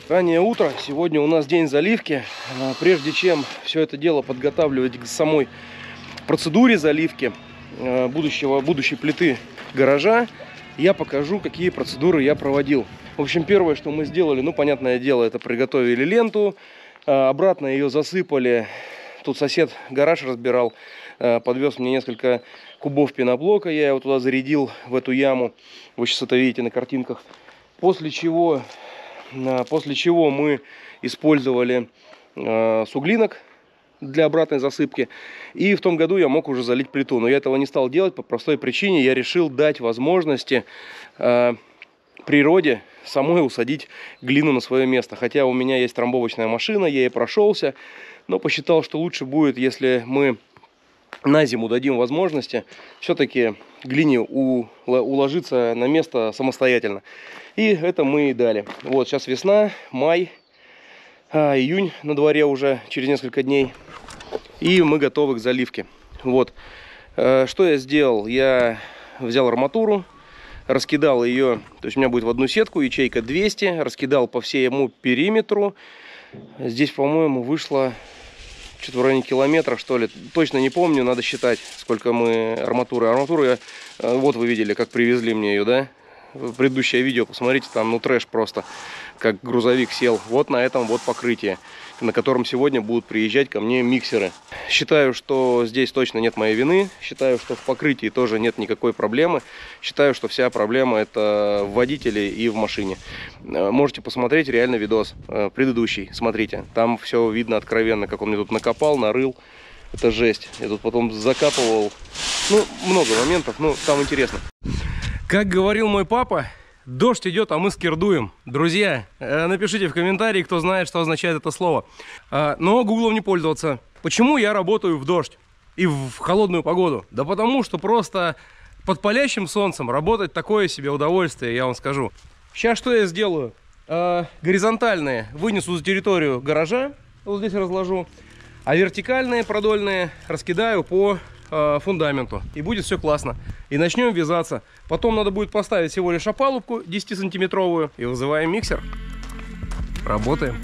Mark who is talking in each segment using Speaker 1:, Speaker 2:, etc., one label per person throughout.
Speaker 1: Раннее утро, сегодня у нас день заливки. Прежде чем все это дело подготавливать к самой процедуре заливки будущей плиты гаража, я покажу, какие процедуры я проводил. В общем, первое, что мы сделали, ну, понятное дело, это приготовили ленту, обратно ее засыпали. Тут сосед гараж разбирал, подвез мне несколько кубов пеноблока, я его туда зарядил, в эту яму. Вы сейчас это видите на картинках. После чего мы использовали суглинок для обратной засыпки. И в том году я мог уже залить плиту. Но я этого не стал делать по простой причине. Я решил дать возможности природе самой усадить глину на свое место. Хотя у меня есть трамбовочная машина, я ей прошелся. Но посчитал, что лучше будет, если мы на зиму дадим возможности все-таки глине уложиться на место самостоятельно. И это мы и дали. Вот сейчас весна, май, июнь на дворе уже через несколько дней. И мы готовы к заливке. Вот. Что я сделал? Я взял арматуру, раскидал ее, то есть у меня будет в одну сетку, ячейка 200, раскидал по всему периметру. Здесь, по-моему, вышло что-то в районе километра, что ли. Точно не помню, надо считать, сколько мы арматуры. Арматуру вот вы видели, как привезли мне ее, да? Предыдущее видео, посмотрите, там, ну, трэш просто, как грузовик сел. Вот на этом вот покрытие, на котором сегодня будут приезжать ко мне миксеры. Считаю, что здесь точно нет моей вины. Считаю, что в покрытии тоже нет никакой проблемы. Считаю, что вся проблема это в водителе и в машине. Можете посмотреть реально видос предыдущий. Смотрите, там все видно откровенно, как он мне тут накопал, нарыл. Это жесть. Я тут потом закапывал. Ну, много моментов, ну, там интересно. Как говорил мой папа, дождь идет, а мы скирдуем. Друзья, напишите в комментарии, кто знает, что означает это слово. Но гуглом не пользоваться. Почему я работаю в дождь и в холодную погоду? Да потому что просто под палящим солнцем работать такое себе удовольствие, я вам скажу. Сейчас что я сделаю? Горизонтальные вынесу за территорию гаража, вот здесь разложу. А вертикальные продольные раскидаю по фундаменту. И будет все классно. И начнем вязаться. Потом надо будет поставить всего лишь опалубку 10-сантиметровую. И вызываем миксер. Работаем.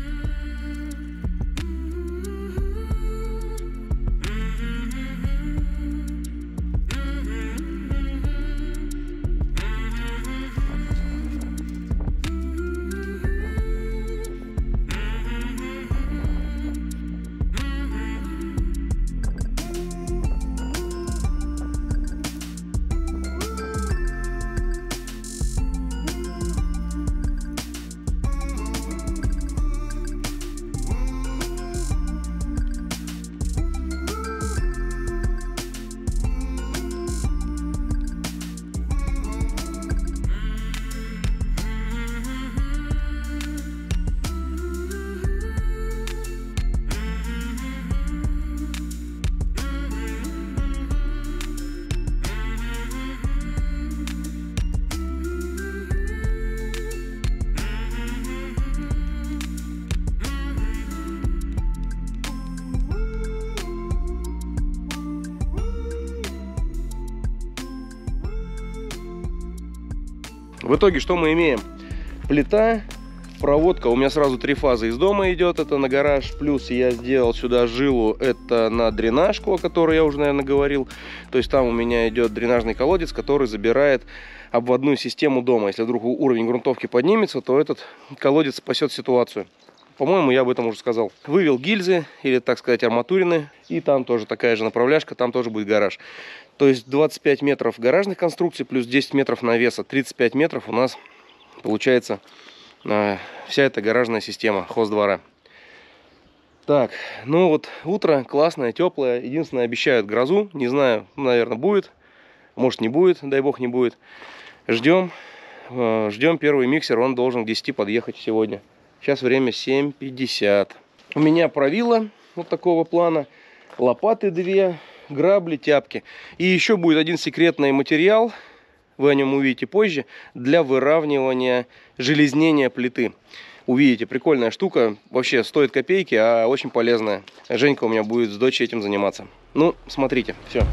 Speaker 1: В итоге что мы имеем? Плита, проводка. У меня сразу 3 фазы из дома идет. Это на гараж. Плюс я сделал сюда жилу. Это на дренажку, о которой я уже, наверное, говорил. То есть там у меня идет дренажный колодец, который забирает обводную систему дома. Если вдруг уровень грунтовки поднимется, то этот колодец спасет ситуацию. По-моему, я об этом уже сказал. Вывел гильзы, или, так сказать, арматурины. И там тоже такая же направляшка, там тоже будет гараж. То есть 25 метров гаражных конструкций плюс 10 метров навеса. 35 метров у нас получается вся эта гаражная система хоздвора. Так, ну вот утро классное, теплое. Единственное, обещают грозу. Не знаю, наверное, будет. Может, не будет, дай бог не будет. Ждем первый миксер, он должен к 10 подъехать сегодня. Сейчас время 7:50. У меня правило вот такого плана. Лопаты 2, грабли, тяпки. И еще будет один секретный материал, вы о нем увидите позже, для выравнивания железнения плиты. Увидите, прикольная штука. Вообще стоит копейки, а очень полезная. Женька у меня будет с дочей этим заниматься. Ну, смотрите, все.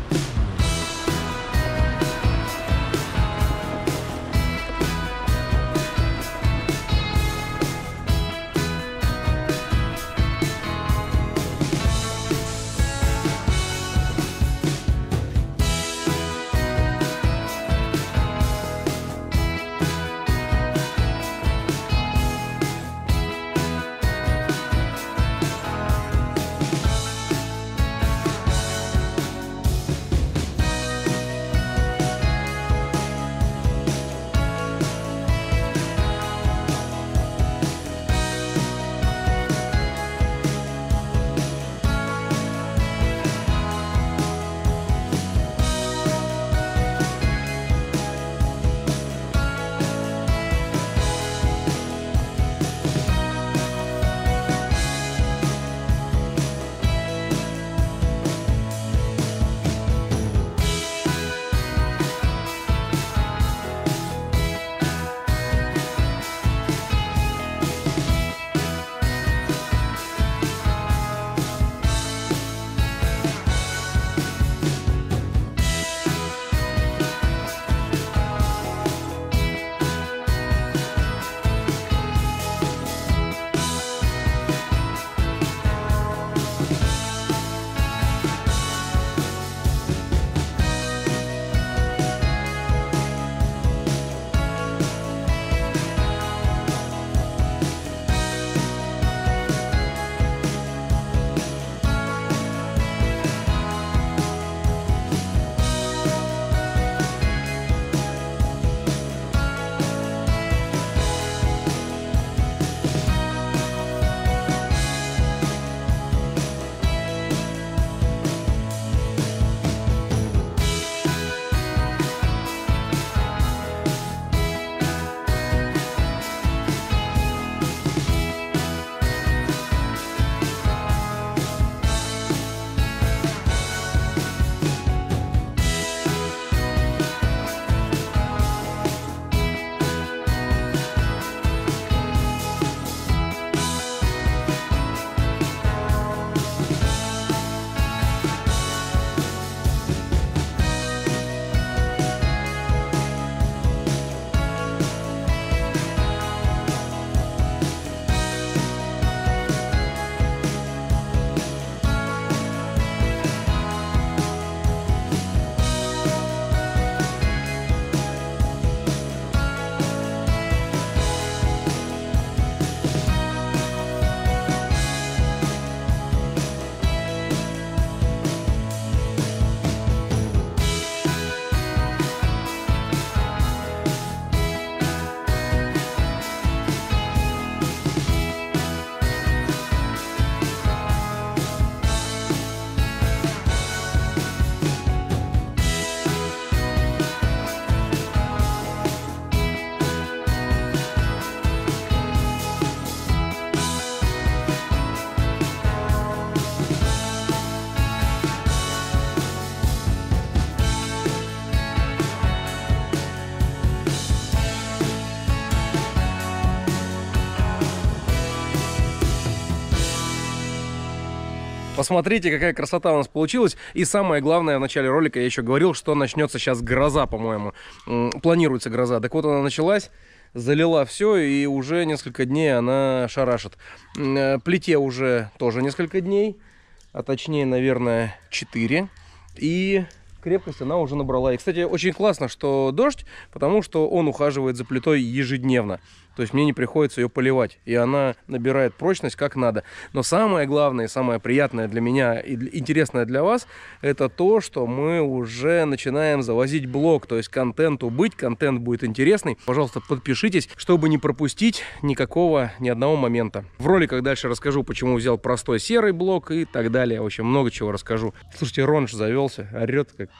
Speaker 1: Посмотрите, какая красота у нас получилась. И самое главное, в начале ролика я еще говорил, что начнется сейчас гроза, по-моему. Планируется гроза. Так вот, она началась, залила все, и уже несколько дней она шарашит. Плите уже тоже несколько дней, а точнее, наверное, 4. И крепкость она уже набрала. И, кстати, очень классно, что дождь, потому что он ухаживает за плитой ежедневно. То есть мне не приходится ее поливать, и она набирает прочность как надо. Но самое главное и самое приятное для меня и интересное для вас, это то, что мы уже начинаем завозить блог. То есть контенту быть, контент будет интересный. Пожалуйста, подпишитесь, чтобы не пропустить ни одного момента. В роликах дальше расскажу, почему взял простой серый блок и так далее. В общем, много чего расскажу. Слушайте, Ронж завелся, орет как...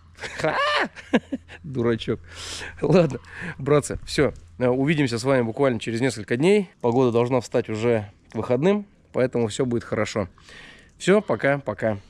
Speaker 1: Дурачок. Ладно, братцы, все. Увидимся с вами буквально через несколько дней. Погода должна встать уже к выходным, поэтому все будет хорошо. Все, пока-пока.